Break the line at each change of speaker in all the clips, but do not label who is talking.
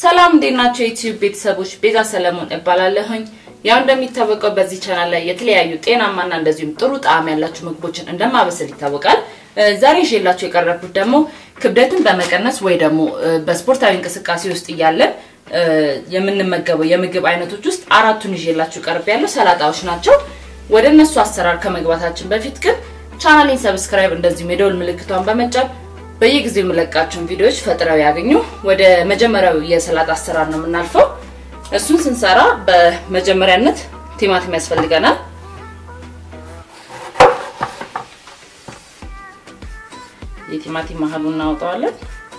ሰላም እንደናችሁ ዩቲዩብ ቤተሰቦች ቤዛ ሰለሞን እባላለሁኝ ያው እንደሚታወቀው በዚህ ቻናል ላይ የተለያዩ ጤናማና እንደዚሁም ጥሩ ጣዕም ያላችሁ ምግቦችን እንደማበሰል ይታወቃል ዛሬ ይዤላችሁ የቀረብኩት ደግሞ ክብደትን በመቀነስ ወይ ደግሞ በስፖርታዊ እንቅስቃሴ ውስጥ ያለን የምንመገበው የምግብ አይነቶች ውስጥ አራቱን ይዤላችሁ ቀርቤያለሁ ሰላጣዎች ናቸው ወደነሱ አሰራር ከመግባታችን በፊት ግን ቻናሌን ሰብስክራይብ እንደዚሁም የደወል ምልክቷን በመጫን በየጊዜው መለቃቸውን ቪዲዮዎች ፈጥረው ያገኙ ወደ መጀመሪያው የሰላጣ አሰራር ነው የምናልፈው እሱን ስንሰራ በመጀመሪያነት ቲማቲም ያስፈልገናል የቲማቲም መሃሉን እናወጣዋለን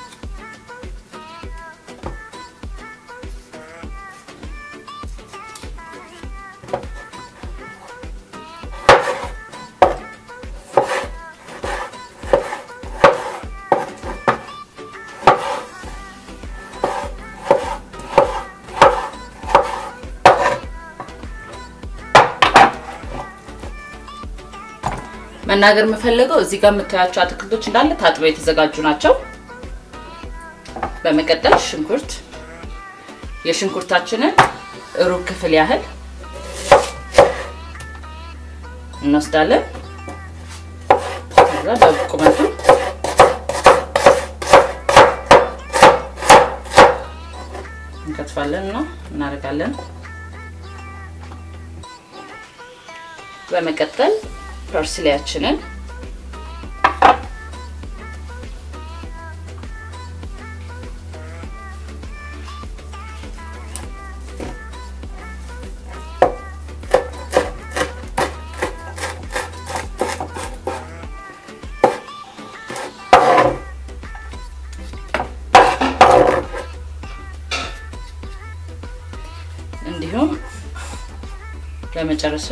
መናገር መፈለገው እዚህ ጋር የምታያቸው አትክልቶች እንዳለ ታጥበው የተዘጋጁ ናቸው በመቀጠል ሽንኩርት የሽንኩርታችንን ሩብ ክፍል ያህል እንወስዳለን ከዛ በቁመቱ እንከትፋለንና እናደርጋለን በመቀጠል ፐርስሊያችንን እንዲሁም ለመጨረሻ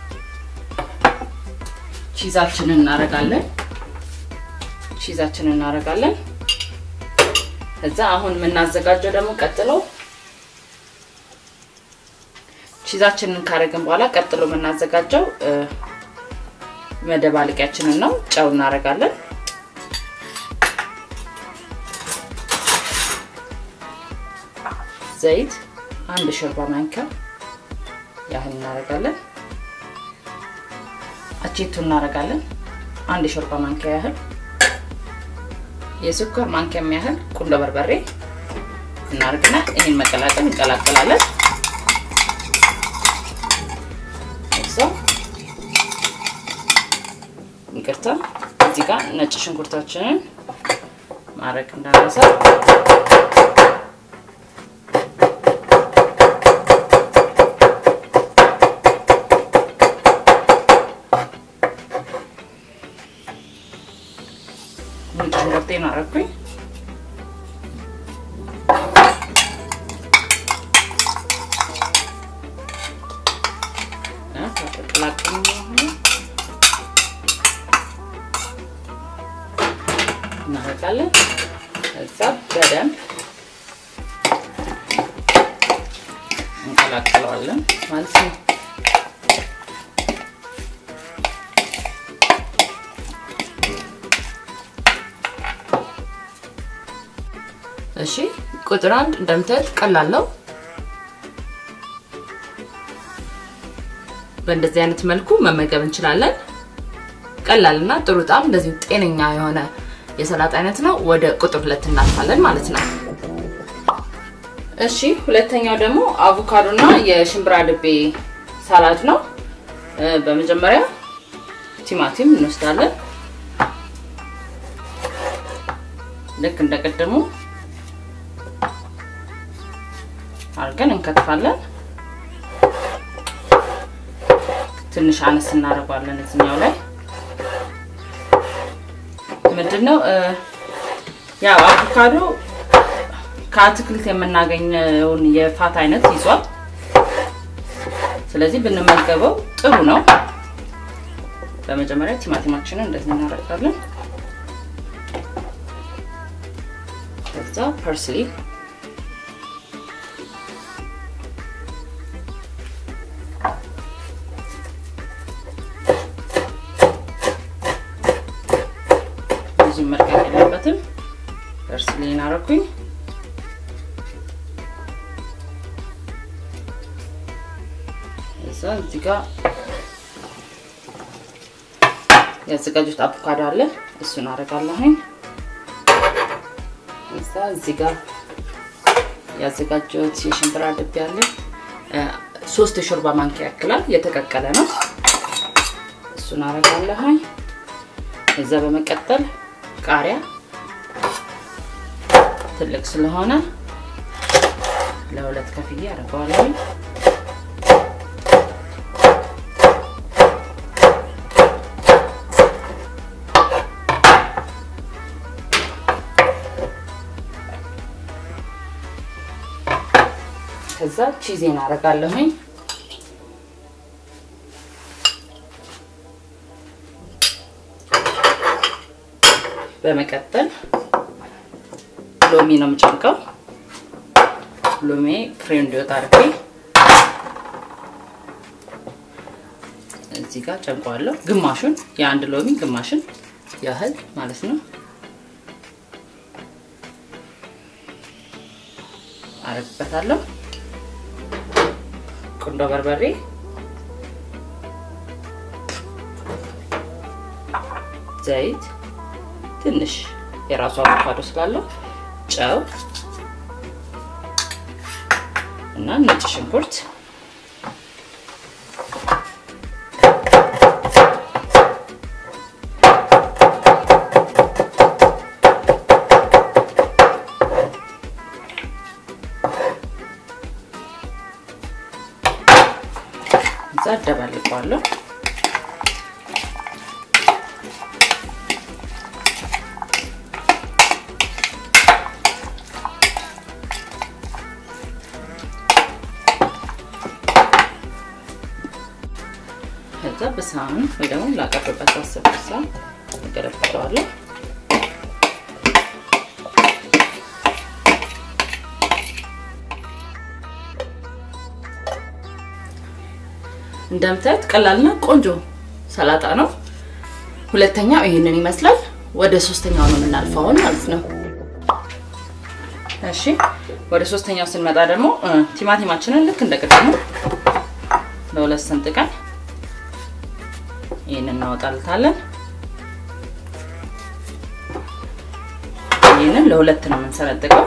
ቺዛችንን እናረጋለን እዛ አሁን ምናዘጋጀው ደግሞ ቀጥሎ ቺዛችንን ካረግን በኋላ ቀጥሎ ምናዘጋጀው መደባለቂያችንን ነው ጨው እናረጋለን ዘይት አንድ ሾርባ ማንኪያ ያህል እናረጋለን አቼቶ እናረጋለን አንድ ሾርባ ማንኪያ ያህል የስኳር ማንኪያ ያህል ቁንዶ በርበሬ እናርግና እኔን መቀላቀል እንቀላቀላለን ይቅርታ እዚህ ጋር ነጭ ሽንኩርታችንን ማረግ እንዳነሳ ሽንኩርቴን አረኩኝ እናረጋለን እዛ በደንብ እንቀላቅለዋለን ማለት ነው እሺ ቁጥር 1 እንደምታዩት ቀላል ነው በእንደዚህ አይነት መልኩ መመገብ እንችላለን ቀላልና ጥሩ ጣም እንደዚህ ጤነኛ የሆነ የሰላጣ አይነት ነው ወደ ቁጥር 2 እናልፋለን ማለት ነው እሺ ሁለተኛው ደግሞ አቮካዶና የሽምብራ ድቤ ሳላድ ነው በመጀመሪያ ቲማቲም እንወስዳለን ልክ እንደቀደሙ አርገን እንከትፋለን ትንሽ አነስ እናረጋለን እዚህኛው ላይ ምንድነው ያው አቮካዶ ከአትክልት የምናገኘው የፋት አይነት ይዟል ስለዚህ ብንመገበው ጥሩ ነው በመጀመሪያ ቲማቲማችንን እንደዚህ እናረጋለን ከዛ ፐርስሊ እዚህ መርቀቅ ያለበትም ፐርስሊን አረኩኝ እዚህ ጋር ያዘጋጁት አቮካዶ አለ እሱን አረጋለሁኝ እዚህ ጋር ያዘጋጁት የሽምብራ ድብ ያለ 3 የሾርባ ማንኪያ ያክላል የተቀቀለ ነው እሱን አረጋለሁኝ እዛ በመቀጠል ቃሪያ ትልቅ ስለሆነ ለሁለት ከፍዬ አረጋለሁኝ ከዛ ቺዜን አረጋለሁኝ በመቀጠል ሎሚ ነው የምጨምቀው ሎሚ ክሬም እንዲወጣ አድርጌ እዚህ ጋር ጨምቀዋለሁ ግማሹን የአንድ ሎሚ ግማሽን ያህል ማለት ነው አረግበታለሁ ቁንዶ በርበሬ ዘይት ትንሽ የራሱ አቮካዶ ስላለው ጨው እና ነጭ ሽንኩርት አደባልቀዋለሁ ከዛ በሳህን ወይ ደግሞ ላቀርብበት አስበሳ እገለብጠዋለሁ እንደምታዩት ቀላልና ቆንጆ ሰላጣ ነው ሁለተኛው ይሄንን ይመስላል ወደ ሶስተኛው ነው የምናልፈው ማለት ነው እሺ ወደ ሶስተኛው ስንመጣ ደግሞ ቲማቲማችንን ልክ እንደቀደሙ ለሁለት ሰንጥቀን ይሄንን እናወጣልታለን ይሄንን ለሁለት ነው የምንሰነጥቀው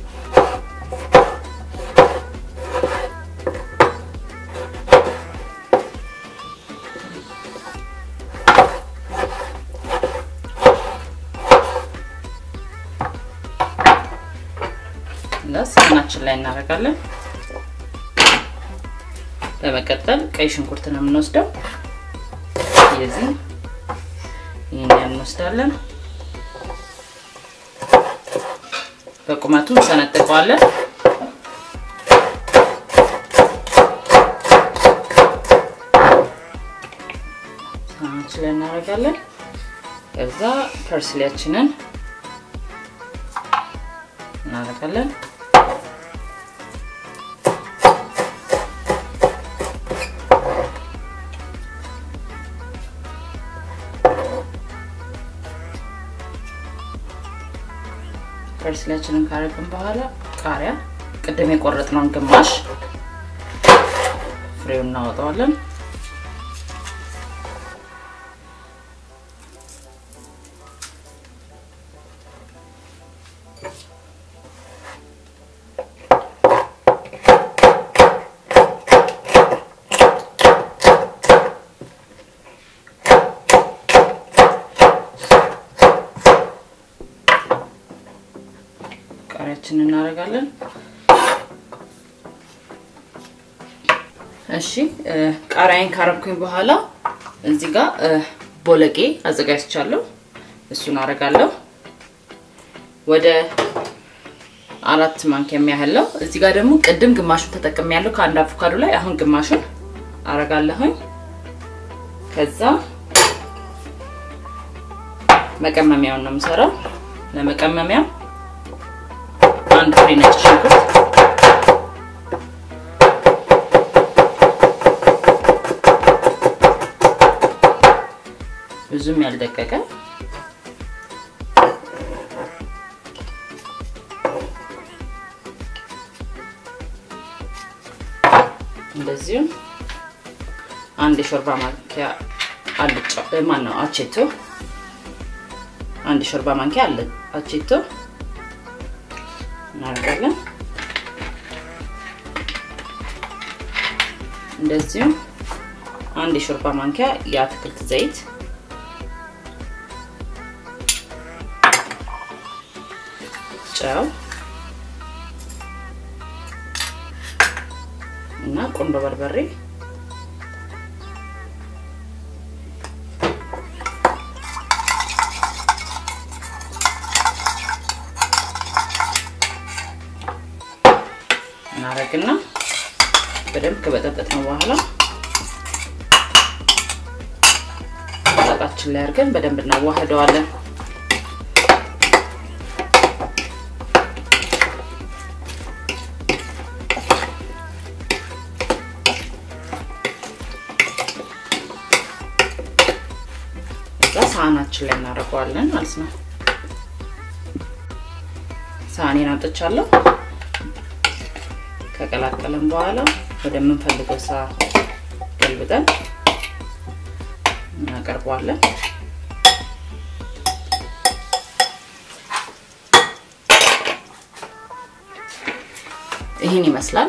ሳህናችን ላይ እናደርጋለን በመቀጠል ቀይ ሽንኩርት ነው የምንወስደው የዚህ ይሄንን እንወስዳለን በቁመቱ ሰነጥቀዋለን ሳህናችን ላይ እናደርጋለን ከዛ ፐርስሊያችንን እናደርጋለን ፐርስሊያችንን ካረግን በኋላ ቃሪያ ቅድም የቆረጥነውን ግማሽ ፍሬውን እናወጣዋለን ቃሪያችንን እናደርጋለን እሺ ቃሪያን ካረኩኝ በኋላ እዚህ ጋር ቦለቄ አዘጋጅቻለሁ እሱን አረጋለሁ ወደ 4 ማንኪያ የሚያህል ነው እዚህ ጋር ደግሞ ቅድም ግማሹን ተጠቅሜያለሁ ከአንድ አቮካዶ ላይ አሁን ግማሹን አረጋለሁኝ ከዛ መቀመሚያውን ነው የምሰራው ለመቀመሚያው አንድ ፍሬ ነጭ ሽንኩርት ብዙም ያልደቀቀ እንደዚህ አንድ ሾርባ ማንኪያ አልጫ ማነው አቼቶ አንድ ሾርባ ማንኪያ አቼቶ እናደርጋለን እንደዚህ አንድ ሾርባ ማንኪያ የአትክልት ዘይት ጨው እና ቆንጆ በርበሬ እናረግና በደንብ ከበጠበጥነው በኋላ ጣጣችን ላይ አድርገን በደንብ እናዋህደዋለን ሳህናችን ላይ እናደርገዋለን ማለት ነው ሳህኔን አጥቻለሁ ከቀላቀለን በኋላ ወደ ምንፈልገው ሳህን ገልብጠን እናቀርበዋለን ይሄን ይመስላል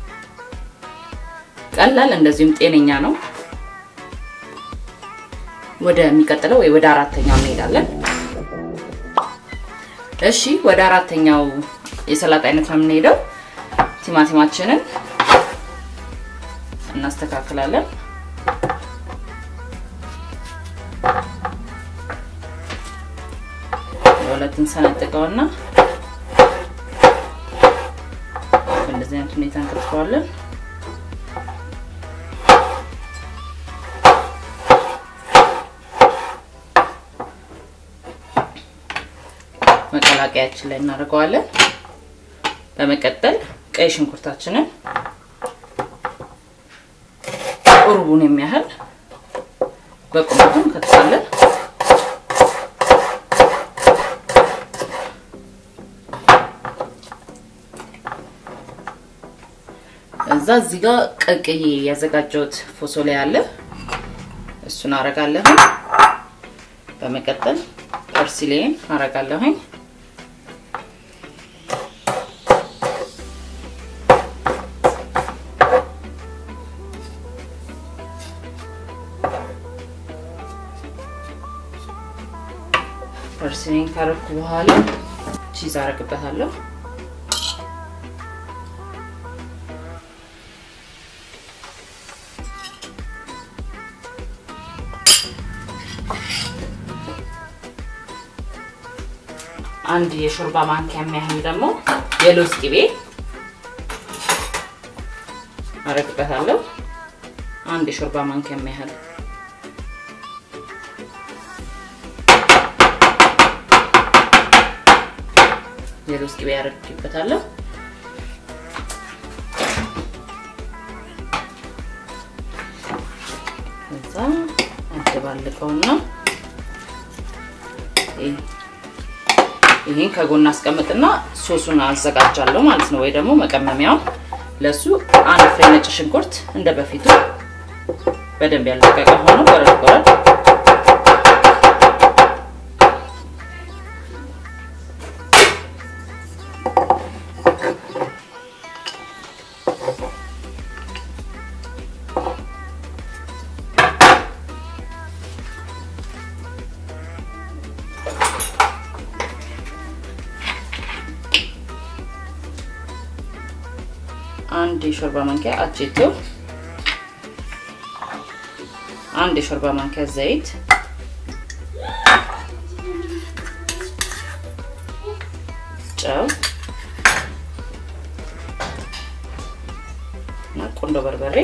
ቀላል እንደዚህም ጤነኛ ነው ወደ የሚቀጥለው ወይ ወደ አራተኛው እንሄዳለን እሺ ወደ አራተኛው የሰላጣ አይነት ነው የምንሄደው ቲማቲማችንን እናስተካክላለን ሁለቱን ሰነጥቀውና እንደዚህ አይነት ሁኔታ እንከትፈዋለን መቀላቀያችን ላይ እናደርገዋለን በመቀጠል ቀይ ሽንኩርታችንን ቁርቡን የሚያህል በቁመቱ እንከትፋለን እዚህ ጋር ቀቅዬ ያዘጋጀሁት ፎሶሊያ አለ እሱን አረጋለሁ በመቀጠል ፐርሲሌን አረጋለሁ ፐርሲሌን ካረኩ በኋላ ቺዝ አረግበታለሁ አንድ የሾርባ ማንኪያ የሚያህል ደግሞ የለውዝ ቅቤ አረግበታለሁ አንድ የሾርባ ማንኪያ የሚያህል የለውዝ ቅቤ አረግበታለሁ ከዛ አደባልቀውና ይሄን ከጎን አስቀምጥና ሶሱን አዘጋጃለሁ ማለት ነው ወይ ደግሞ መቀመሚያው ለሱ አንድ ፍሬ ነጭ ሽንኩርት እንደበፊቱ በደንብ ያልተቀቀ ሆኖ ቆረጥ አንድ የሾርባ ማንኪያ አቼቶ አንድ የሾርባ ማንኪያ ዘይት ጨው እና ቆንጆ በርበሬ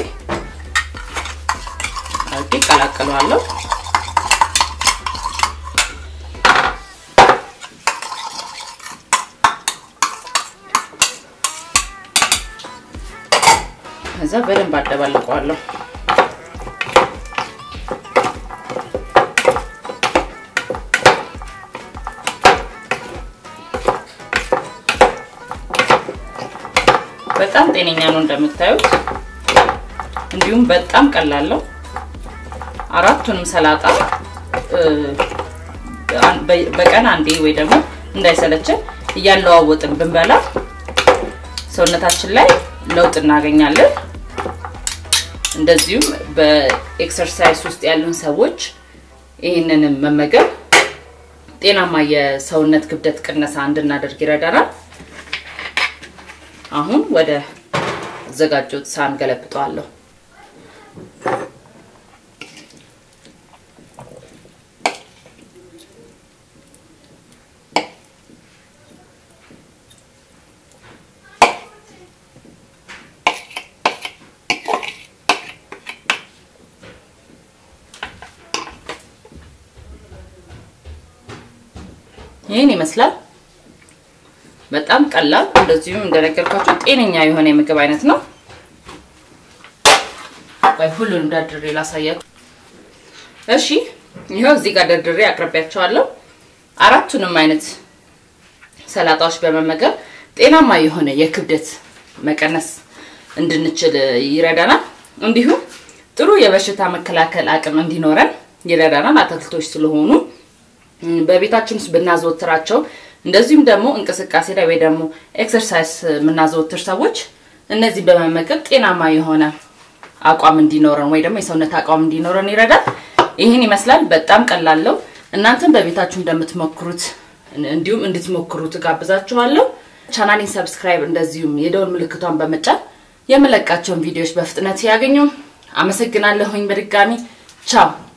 አድርጌ ቀላቅለዋለሁ ከዛ በደንብ አደባልቀዋለሁ በጣም ጤነኛ ነው እንደምታዩት እንዲሁም በጣም ቀላል ነው አራቱንም ሰላጣ በቀን አንዴ ወይ ደግሞ እንዳይሰለችን እያለዋወጥን ብንበላ ሰውነታችን ላይ ለውጥ እናገኛለን እንደዚሁም በኤክሰርሳይዝ ውስጥ ያሉን ሰዎች ይሄንን መመገብ ጤናማ የሰውነት ክብደት ቅነሳ እንድናደርግ ይረዳናል አሁን ወደ ዘጋጆት ሳን ገለብጣለሁ ይሄን ይመስላል በጣም ቀላል እንደዚሁም እንደነገርኳችሁ ጤነኛ የሆነ የምግብ አይነት ነው ባይ ሁሉንም ደርድሬ ላሳያችሁ እሺ ይሄው እዚህ ጋር ደርድሬ አቅርቤያቸዋለሁ አራቱንም አይነት ሰላጣዎች በመመገብ ጤናማ የሆነ የክብደት መቀነስ እንድንችል ይረዳናል እንዲሁም ጥሩ የበሽታ መከላከል አቅም እንዲኖረን ይረዳናል አትክልቶች ስለሆኑ በቤታችን ውስጥ ብናዘወትራቸው እንደዚሁም ደግሞ እንቅስቃሴ ላይ ወይ ደግሞ ኤክሰርሳይዝ ምናዘወትር ሰዎች እነዚህ በመመገብ ጤናማ የሆነ አቋም እንዲኖረን ወይ ደግሞ የሰውነት አቋም እንዲኖረን ይረዳል ይሄን ይመስላል በጣም ቀላል ነው እናንተም በቤታችሁ እንደምትሞክሩት እንዲሁም እንድትሞክሩት ጋብዛችኋለሁ ቻናሌን ሰብስክራይብ እንደዚሁም የደወል ምልክቷን በመጫን የመለቃቸውን ቪዲዮዎች በፍጥነት ያገኙ አመሰግናለሁኝ በድጋሚ ቻው